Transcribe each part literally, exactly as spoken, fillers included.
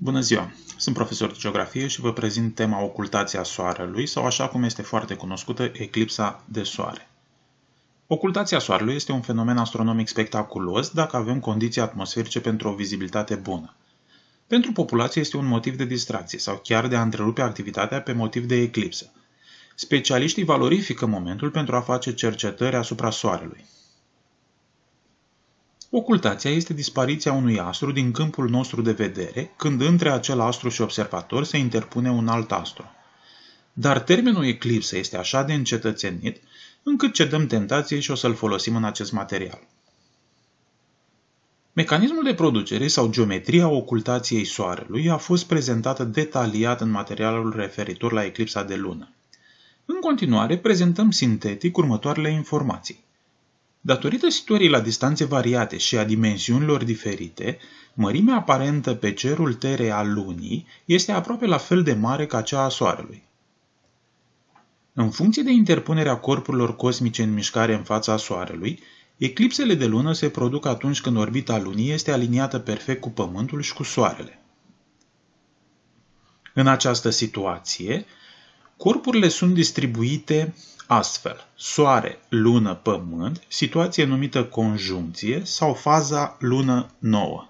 Bună ziua! Sunt profesor de geografie și vă prezint tema ocultația Soarelui sau, așa cum este foarte cunoscută, eclipsa de Soare. Ocultația Soarelui este un fenomen astronomic spectaculos dacă avem condiții atmosferice pentru o vizibilitate bună. Pentru populație este un motiv de distracție sau chiar de a întrerupe activitatea pe motiv de eclipsă. Specialiștii valorifică momentul pentru a face cercetări asupra Soarelui. Ocultația este dispariția unui astru din câmpul nostru de vedere, când între acel astru și observator se interpune un alt astru. Dar termenul eclipsă este așa de încetățenit, încât cedăm tentației și o să-l folosim în acest material. Mecanismul de producere sau geometria ocultației Soarelui a fost prezentată detaliat în materialul referitor la eclipsa de lună. În continuare, prezentăm sintetic următoarele informații. Datorită situării la distanțe variate și a dimensiunilor diferite, mărimea aparentă pe cerul terei al lunii este aproape la fel de mare ca cea a Soarelui. În funcție de interpunerea corpurilor cosmice în mișcare în fața Soarelui, eclipsele de lună se produc atunci când orbita lunii este aliniată perfect cu Pământul și cu Soarele. În această situație, corpurile sunt distribuite astfel: Soare, Lună, Pământ, situație numită conjuncție sau faza lună nouă.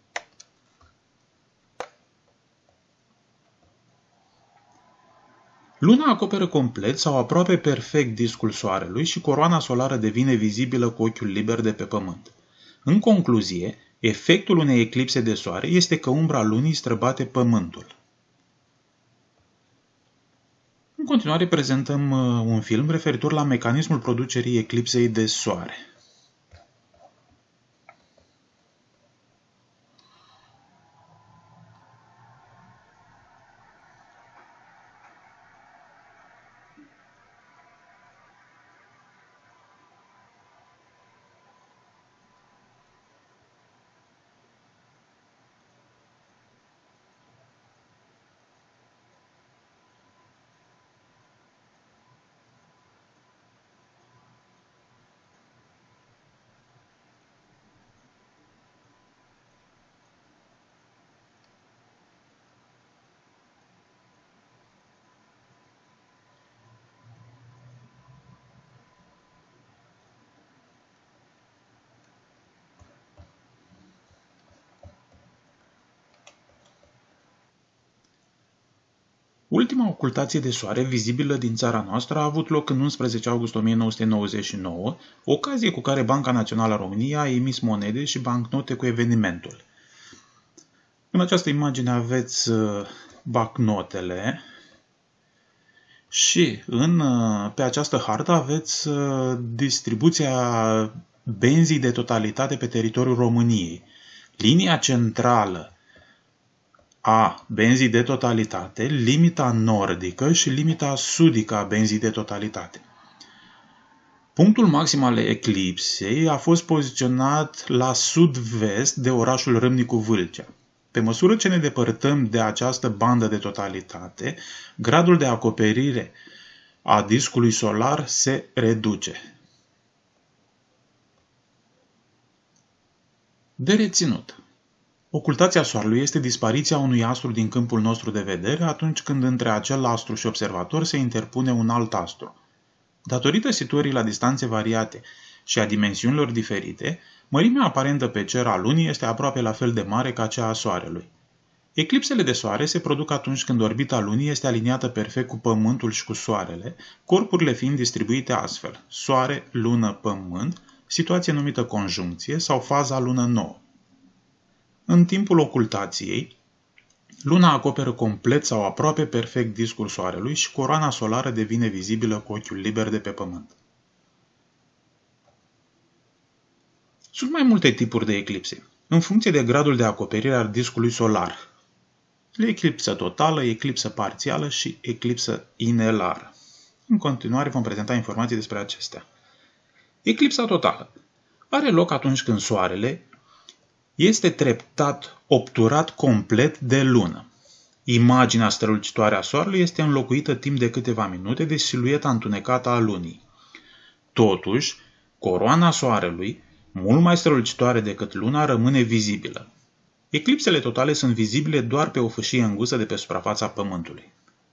Luna acoperă complet sau aproape perfect discul Soarelui și coroana solară devine vizibilă cu ochiul liber de pe Pământ. În concluzie, efectul unei eclipse de Soare este că umbra lunii străbate Pământul. În continuare prezentăm un film referitor la mecanismul producerii eclipsei de Soare. Ultima ocultație de Soare vizibilă din țara noastră a avut loc în unsprezece august o mie nouă sute nouăzeci și nouă, ocazie cu care Banca Națională a României a emis monede și bancnote cu evenimentul. În această imagine aveți bancnotele și în, pe această hartă aveți distribuția benzii de totalitate pe teritoriul României. Linia centrală a benzii de totalitate, limita nordică și limita sudică a benzii de totalitate. Punctul maxim al eclipsei a fost poziționat la sud-vest de orașul Râmnicu Vâlcea. Pe măsură ce ne depărtăm de această bandă de totalitate, gradul de acoperire a discului solar se reduce. De reținut. Ocultația Soarelui este dispariția unui astru din câmpul nostru de vedere atunci când între acel astru și observator se interpune un alt astru. Datorită situării la distanțe variate și a dimensiunilor diferite, mărimea aparentă pe cer a lunii este aproape la fel de mare ca cea a Soarelui. Eclipsele de Soare se produc atunci când orbita lunii este aliniată perfect cu Pământul și cu Soarele, corpurile fiind distribuite astfel: Soare, Lună, Pământ, situație numită conjuncție sau faza lună nouă. În timpul ocultației, Luna acoperă complet sau aproape perfect discul Soarelui și coroana solară devine vizibilă cu ochiul liber de pe Pământ. Sunt mai multe tipuri de eclipse, în funcție de gradul de acoperire al discului solar: eclipsă totală, eclipsă parțială și eclipsă inelară. În continuare vom prezenta informații despre acestea. Eclipsa totală are loc atunci când Soarele este treptat obturat complet de lună. Imaginea strălucitoare a Soarelui este înlocuită timp de câteva minute de silueta întunecată a lunii. Totuși, coroana Soarelui, mult mai strălucitoare decât luna, rămâne vizibilă. Eclipsele totale sunt vizibile doar pe o fâșie îngustă de pe suprafața Pământului.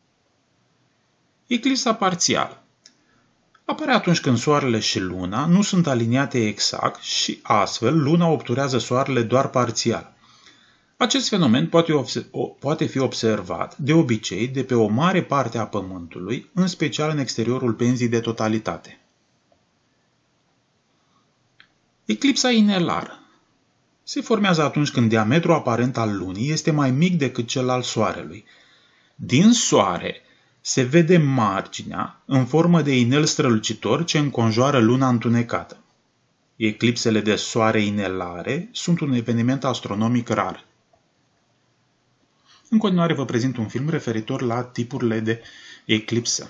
Eclipsa parțială apare atunci când Soarele și Luna nu sunt aliniate exact și astfel Luna obturează Soarele doar parțial. Acest fenomen poate, poate fi observat de obicei de pe o mare parte a Pământului, în special în exteriorul benzii de totalitate. Eclipsa inelară se formează atunci când diametrul aparent al Lunii este mai mic decât cel al Soarelui. Din Soare se vede marginea în formă de inel strălucitor ce înconjoară Luna întunecată. Eclipsele de soare inelare sunt un eveniment astronomic rar. În continuare vă prezint un film referitor la tipurile de eclipsă.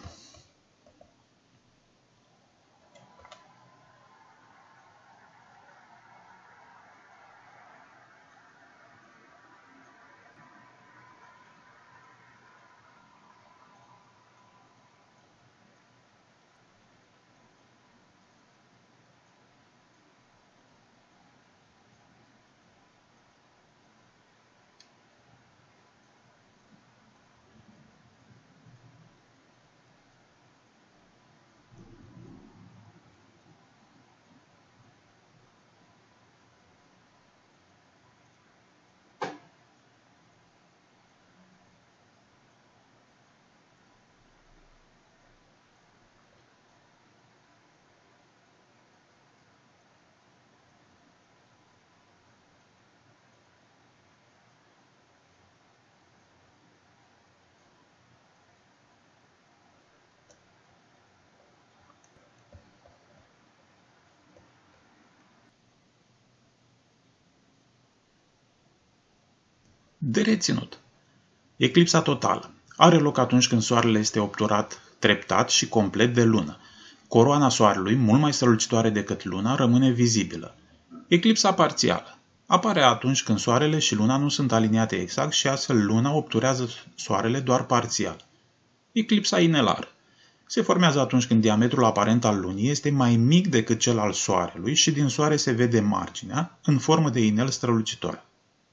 De reținut. Eclipsa totală are loc atunci când Soarele este obturat treptat și complet de Lună. Coroana Soarelui, mult mai strălucitoare decât Luna, rămâne vizibilă. Eclipsa parțială apare atunci când Soarele și Luna nu sunt aliniate exact și astfel Luna obturează Soarele doar parțial. Eclipsa inelară se formează atunci când diametrul aparent al Lunii este mai mic decât cel al Soarelui și din Soare se vede marginea în formă de inel strălucitor.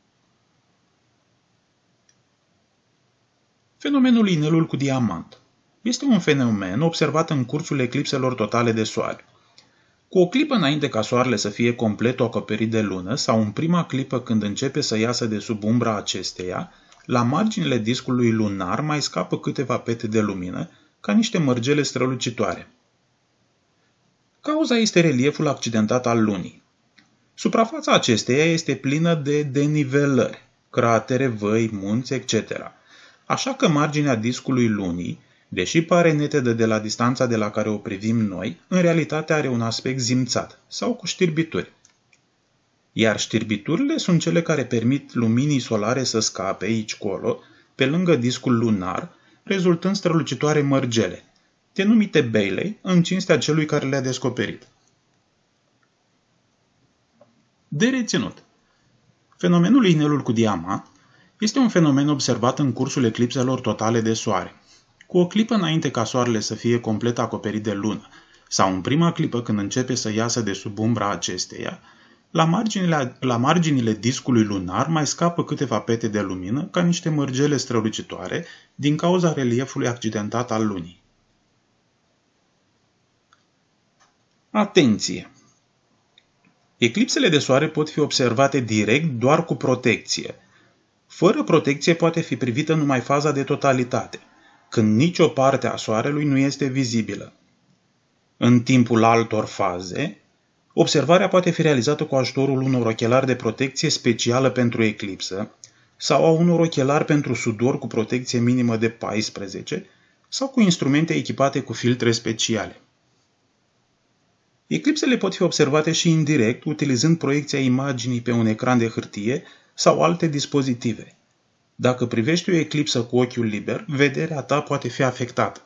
Fenomenul inelul cu diamant este un fenomen observat în cursul eclipselor totale de Soare. Cu o clipă înainte ca Soarele să fie complet acoperit de Lună sau în prima clipă când începe să iasă de sub umbra acesteia, la marginile discului lunar mai scapă câteva pete de lumină, ca niște mărgele strălucitoare. Cauza este relieful accidentat al Lunii. Suprafața acesteia este plină de denivelări, cratere, văi, munți, et cetera. Așa că marginea discului Lunii, deși pare netedă de la distanța de la care o privim noi, în realitate are un aspect zimțat sau cu știrbituri. Iar știrbiturile sunt cele care permit luminii solare să scape aici-colo, pe lângă discul lunar, rezultând strălucitoare mărgele, denumite Bailey, în cinstea celui care le-a descoperit. De reținut. Fenomenul inelul cu diamant este un fenomen observat în cursul eclipselor totale de Soare. Cu o clipă înainte ca Soarele să fie complet acoperit de Lună, sau în prima clipă când începe să iasă de sub umbra acesteia, la marginile, la marginile discului lunar mai scapă câteva pete de lumină ca niște mărgele strălucitoare din cauza reliefului accidentat al Lunii. Atenție! Eclipsele de Soare pot fi observate direct doar cu protecție. Fără protecție poate fi privită numai faza de totalitate, când nicio parte a Soarelui nu este vizibilă. În timpul altor faze, observarea poate fi realizată cu ajutorul unor ochelari de protecție specială pentru eclipsă sau a unor ochelari pentru sudor cu protecție minimă de paisprezece sau cu instrumente echipate cu filtre speciale. Eclipsele pot fi observate și indirect, utilizând proiecția imaginii pe un ecran de hârtie sau alte dispozitive. Dacă privești o eclipsă cu ochiul liber, vederea ta poate fi afectată.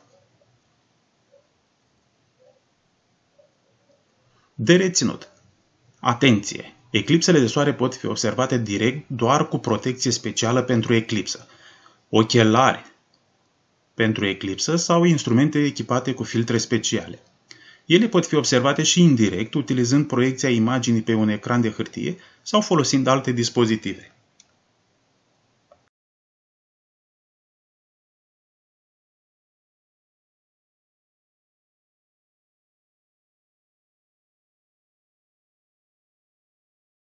De reținut. Atenție! Eclipsele de Soare pot fi observate direct doar cu protecție specială pentru eclipsă, ochelari pentru eclipsă sau instrumente echipate cu filtre speciale. Ele pot fi observate și indirect, utilizând proiecția imaginii pe un ecran de hârtie sau folosind alte dispozitive.